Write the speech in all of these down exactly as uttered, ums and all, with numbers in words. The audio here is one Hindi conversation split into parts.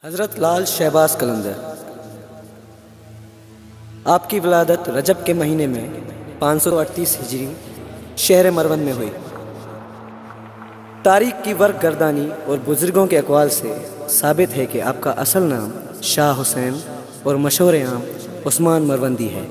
हज़रत लाल शहबाज कलंदर। आपकी विलादत रजब के महीने में पाँच सौ अड़तीस हिजरी शहर मरवन में हुई। तारीख की वर्क गर्दानी और बुज़ुर्गों के अक़वाल से साबित है कि आपका असल नाम शाह हुसैन और मशहूर आम उस्मान मरवंदी है।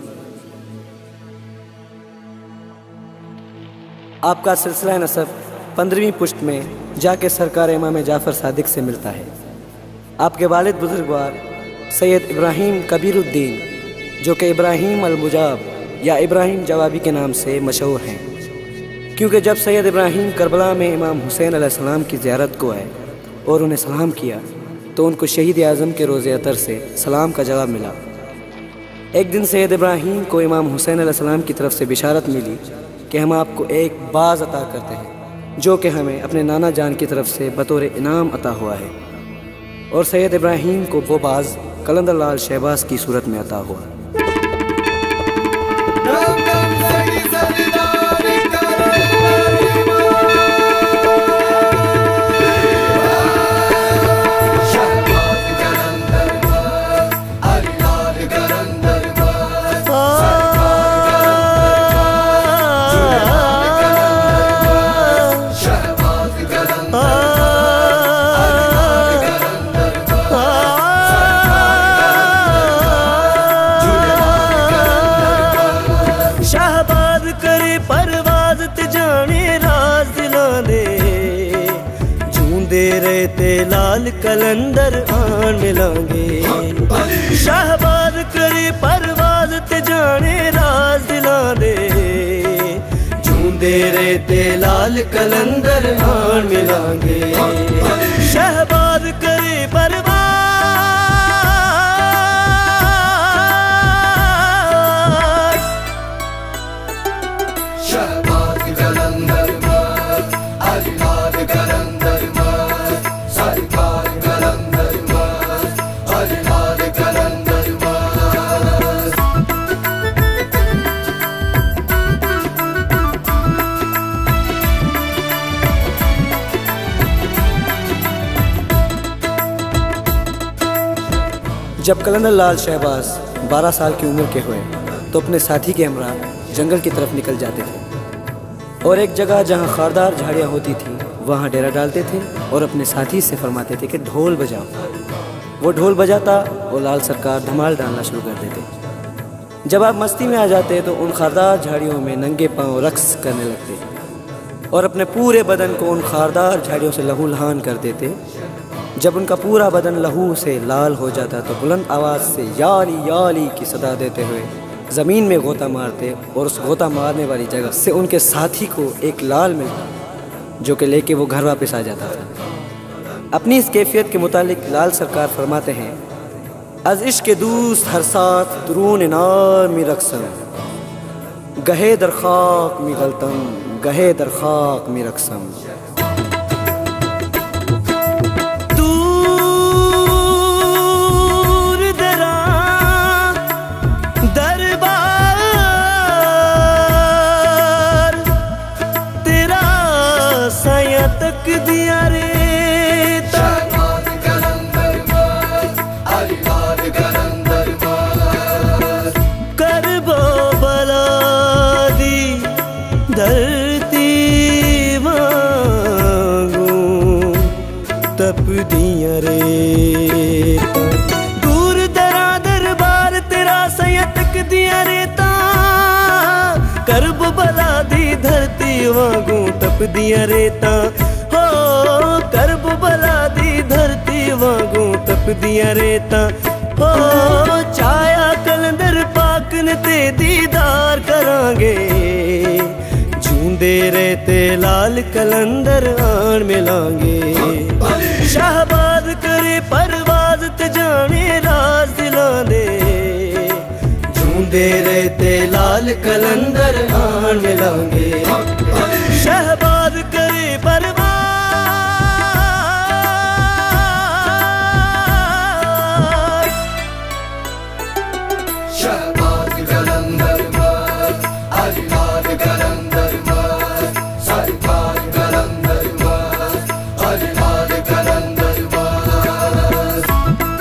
आपका सिलसिला नसब पंद्रहवीं पुश्त में जाके सरकार इमाम जाफ़र सादिक से मिलता है। आपके वालिद बुजुर्गवार सैयद इब्राहीम कबीरुद्दीन, जो कि इब्राहीम अल-मुजाब या इब्राहीम जवाबी के नाम से मशहूर हैं, क्योंकि जब सैयद इब्राहीम करबला में इमाम हुसैन अलैहिस्सलाम की ज़ियारत को आए और उन्हें सलाम किया तो उनको शहीद आज़म के रोज़े अतर से सलाम का जवाब मिला। एक दिन सैयद इब्राहीम को इमाम हुसैन अलैहिस्सलाम की तरफ से बिशारत मिली कि हम आपको एक बाज़ अता करते हैं, जो कि हमें अपने नाना जान की तरफ से बतौर इनाम अता हुआ है। और सैयद इब्राहीम को वो बाज़ कलंदर लाल शहबाज की सूरत में अता हुआ। ते लाल कलंदर आन मिलांगे। शाहबाद करे परवाज ते जाने राज दिला दे, झूंदे रे ते लाल कलंदर आन मिलांगे। शाहबाद करे परवाज शाहबाद कलंदर जब कलंदर लाल शहबाज बारह साल की उम्र के हुए तो अपने साथी के हमरा जंगल की तरफ निकल जाते थे और एक जगह जहां खारदार झाड़ियां होती थी वहां डेरा डालते थे और अपने साथी से फरमाते थे कि ढोल बजाओ। वो ढोल बजाता और लाल सरकार धमाल डालना शुरू कर देते। जब आप मस्ती में आ जाते तो उन खारदार झाड़ियों में नंगे पांव रक्स करने लगते और अपने पूरे बदन को उन खारदार झाड़ियों से लहूलुहान कर देते। जब उनका पूरा बदन लहू से लाल हो जाता तो बुलंद आवाज़ से याली याली की सदा देते हुए ज़मीन में गोता मारते और उस गोता मारने वाली जगह से उनके साथी को एक लाल मिलता, जो कि लेके वो घर वापस आ जाता था। अपनी इस कैफियत के मुतालिक लाल सरकार फरमाते हैं, अज इश्क दूस्त हर साथ दुरून नार मी रक्सम, गहे दरखाक मी गलतम, गहे दरखाक मी रक्सम। धरती मांगू तप दिया रे, दूर दरा दरबार तेरा सयतक दिया रेता, करब बला दी धरती वांगू तप दिया रेता। हो करब बला दी धरती वांगू तप दिया रेता। हो छाया कलंदर पाक ने ते दीदार करांगे, झूंदे रहते लाल कलंदर आन मिलांगे। शाहबाद करे परवाज ते जाने राज दिला दे, झूंदे रहते लाल कलंदर आन मिलांगे। शाहबाद करे परवाज शाहबाद कलंदर कलंदर सरकार कलंदर कलंदर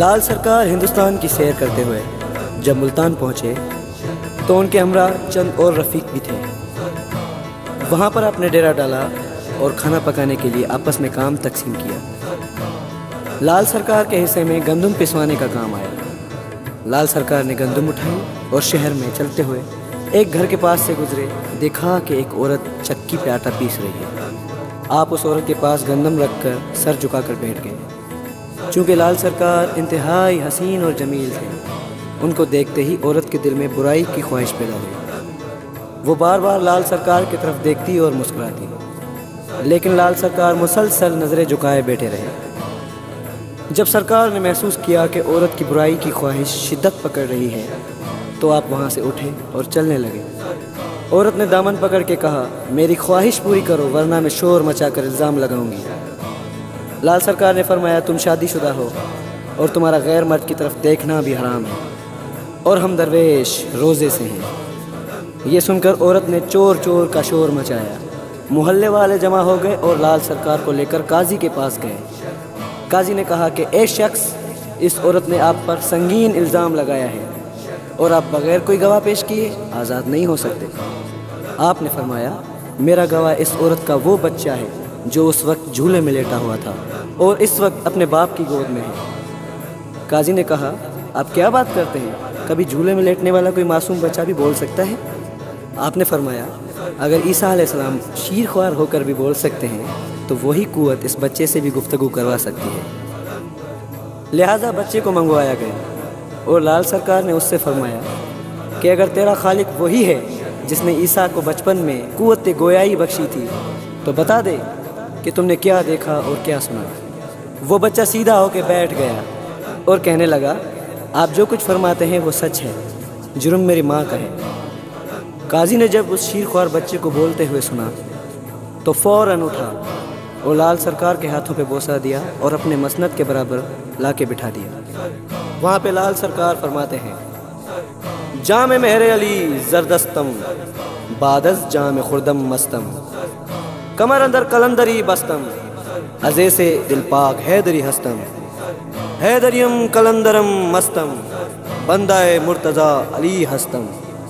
लाल सरकार हिंदुस्तान की सैर करते हुए जब मुल्तान पहुँचे तो उनके हमरा चंद और रफ़ीक भी थे। वहाँ पर अपने डेरा डाला और खाना पकाने के लिए आपस में काम तकसीम किया। लाल सरकार के हिस्से में गंदम पिसवाने का काम आया। लाल सरकार ने गंदम उठाई और शहर में चलते हुए एक घर के पास से गुजरे। देखा कि एक औरत चक्की पे आटा पीस रही है। आप उस औरत के पास गंदम रखकर सर झुकाकर बैठ गए। चूँकि लाल सरकार इंतहाई हसीन और जमील थे, उनको देखते ही औरत के दिल में बुराई की ख्वाहिश पैदा हुई। वो बार बार लाल सरकार की तरफ देखती और मुस्कुराती, लेकिन लाल सरकार मुसलसल नज़रें झुकाए बैठे रहे। जब सरकार ने महसूस किया कि औरत की बुराई की ख्वाहिश शिद्दत पकड़ रही है तो आप वहाँ से उठे और चलने लगे। औरत ने दामन पकड़ के कहा, मेरी ख्वाहिश पूरी करो वरना मैं शोर मचाकर इल्ज़ाम लगाऊंगी। लाल सरकार ने फरमाया, तुम शादीशुदा हो और तुम्हारा गैर मर्द की तरफ देखना भी हराम है और हम दरवेश रोज़े से हैं। ये सुनकर औरत ने चोर चोर का शोर मचाया। मोहल्ले वाले जमा हो गए और लाल सरकार को लेकर काजी के पास गए। काजी ने कहा कि ए शख्स, इस औरत ने आप पर संगीन इल्ज़ाम लगाया है और आप बगैर कोई गवाह पेश किए आज़ाद नहीं हो सकते। आपने फरमाया, मेरा गवाह इस औरत का वो बच्चा है जो उस वक्त झूले में लेटा हुआ था और इस वक्त अपने बाप की गोद में है। काजी ने कहा, आप क्या बात करते हैं? कभी झूले में लेटने वाला कोई मासूम बच्चा भी बोल सकता है? आपने फरमाया, अगर ईसा अलैहिस्सलाम शीर ख्वार होकर भी बोल सकते हैं तो वही कुव्वत इस बच्चे से भी गुफ्तगू करवा सकती है। लिहाजा बच्चे को मंगवाया गया और लाल सरकार ने उससे फरमाया कि अगर तेरा खालिक वही है जिसने ईसा को बचपन में कुव्वत गोयाई बख्शी थी तो बता दे कि तुमने क्या देखा और क्या सुना। वो बच्चा सीधा होकर बैठ गया और कहने लगा, आप जो कुछ फरमाते हैं वो सच है, जुर्म मेरी माँ का है। काजी ने जब उस शीर ख्वार बच्चे को बोलते हुए सुना तो फ़ौरन उठा और लाल सरकार के हाथों पे बोसा दिया और अपने मसनद के बराबर ला के बिठा दिया। वहाँ पे लाल सरकार फरमाते हैं, जाम मेहरे अली जरदस्तम बादस जाम खुर्दम मस्तम कमर अंदर कलंदरी बस्तम अजे से दिल पाक हैदरी हस्तम हैदरियम कलंदरम मस्तम बंदाए मुर्तज़ा अली हस्तम।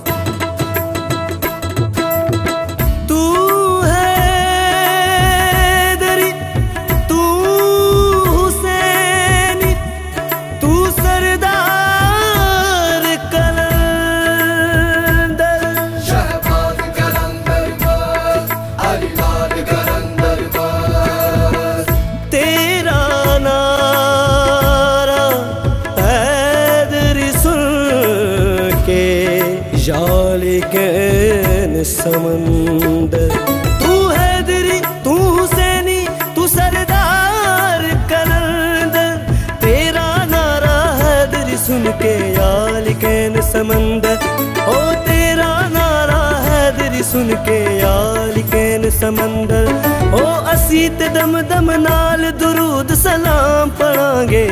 समंदर तू हैदरी तू हुसैनी तू सरदार कलंदर, तेरा नारा हैदरी सुन के यालिकैन समंदर, ओ तेरा नारा हैदरी सुन के यालिकैन समंदर। ओ असी ते दम दम नाल दुरूद सलाम पढ़ांगे,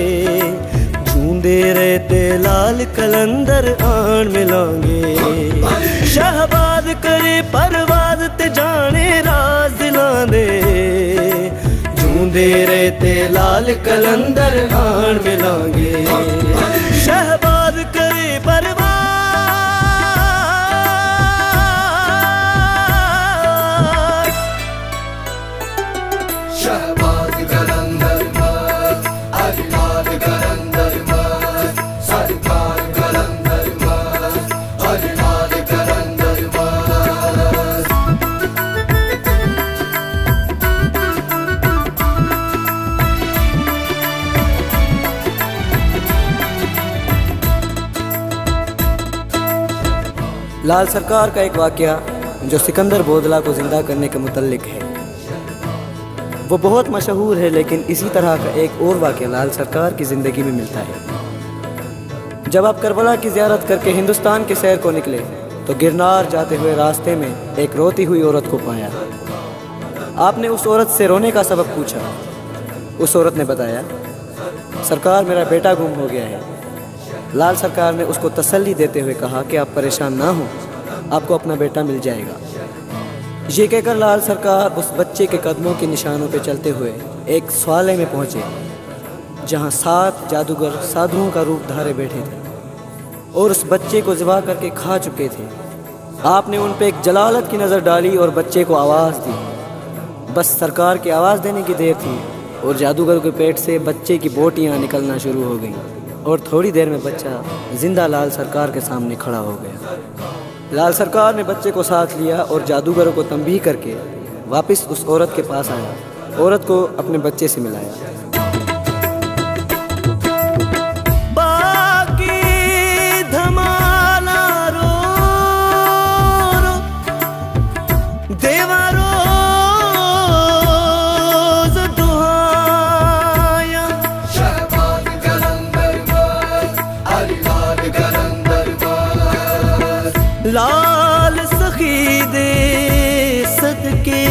जूंदे रहते लाल कलंदर आन मिलांगे। शहबाद करे परवाज ते जाने राज दिलां दे, जूंदे रहते लाल कलंदर आन मिलांगे। शहबाद करे परवाज शहबाद कलंदर मार अजनाद कलंदर मार सरकार कलंदर मार अजनाद कलंदर मार। लाल सरकार का एक वाक़या जो सिकंदर बोदला को ज़िंदा करने के मुतल्लिक है वो बहुत मशहूर है, लेकिन इसी तरह का एक और वाक़या लाल सरकार की ज़िंदगी में मिलता है। जब आप करबला की ज़ियारत करके हिंदुस्तान के सैर को निकले तो गिरनार जाते हुए रास्ते में एक रोती हुई औरत को पाया। आपने उस औरत से रोने का सबब पूछा। उस औरत ने बताया, सरकार मेरा बेटा गुम हो गया है। लाल सरकार ने उसको तसल्ली देते हुए कहा कि आप परेशान ना हो, आपको अपना बेटा मिल जाएगा। ये कहकर लाल सरकार उस बच्चे के कदमों के निशानों पर चलते हुए एक स्वाले में पहुँचे। जहाँ सात जादूगर साधुओं का रूप धारे बैठे थे और उस बच्चे को ज़िबा करके खा चुके थे। आपने उन पे एक जलालत की नज़र डाली और बच्चे को आवाज़ दी। बस सरकार की आवाज़ देने की देर थी और जादूगर के पेट से बच्चे की बोटियाँ निकलना शुरू हो गईं और थोड़ी देर में बच्चा जिंदा लाल सरकार के सामने खड़ा हो गया। लाल सरकार ने बच्चे को साथ लिया और जादूगर को तंबीह करके वापस उस औरत के पास आया, औरत को अपने बच्चे से मिलाया। लाल सखी दे सदके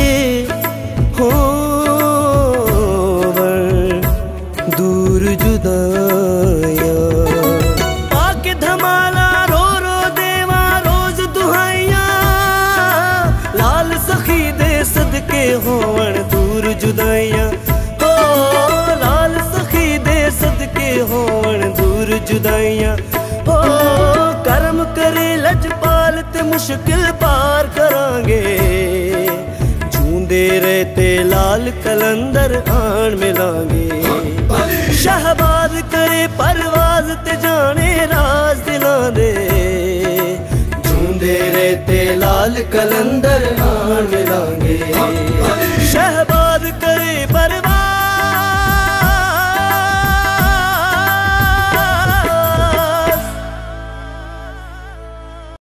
होवर दूर जुदाया, पाके धमाला रो रो देवा रोज दुहाइया। लाल सखी दे सदके होवर दूर जुदाइया, हो लाल सखी दे सदके होवर दूर जुदाइया। हो कर्म करे लजपाल ते मुश्किल पार करांगे, झूंदे रहते लाल कलंदर आन मिलांगे। शहबाज करे परवाज ते जाने राज दिला दे, झूंदे रहते लाल कलंदर आन मिलांगे।